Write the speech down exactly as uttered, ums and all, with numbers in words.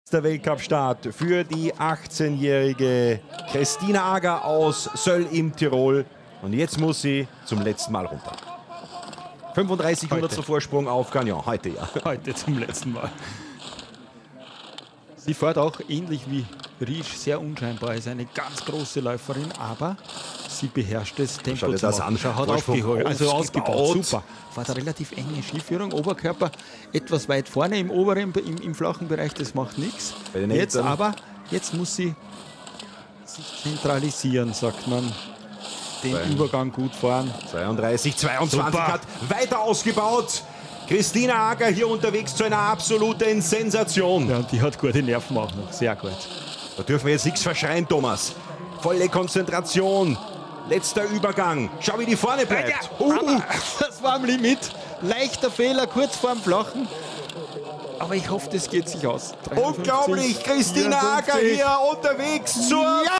Der Weltcup-Start für die achtzehnjährige Christina Ager aus Söll im Tirol. Und jetzt muss sie zum letzten Mal runter. fünfunddreißig Hundertstel Vorsprung auf Gagnon. Heute ja. Heute zum letzten Mal. Sie fährt auch ähnlich wie Riesch, sehr unscheinbar, ist eine ganz große Läuferin, aber sie beherrscht das Tempo. Schau dir zu das machen. an. Schau, hat aufgeholt, also ausgebaut, super. War eine relativ enge Skiführung, Oberkörper etwas weit vorne im oberen, im, im flachen Bereich, das macht nichts. Jetzt aber, jetzt muss sie sich zentralisieren, sagt man. Den Zwei. Übergang gut fahren. zweiunddreißig, zweiundzwanzig super. Hat weiter ausgebaut. Christina Ager hier unterwegs zu einer absoluten Sensation. Ja, und die hat gute Nerven auch noch, sehr gut. Da dürfen wir jetzt nichts verschreien, Thomas. Volle Konzentration. Letzter Übergang. Schau, wie die vorne bleibt. Ja, uh. Das war am Limit. Leichter Fehler, kurz vorm Flachen. Aber ich hoffe, das geht sich aus. Unglaublich, Christina Ager hier unterwegs zur... Ja.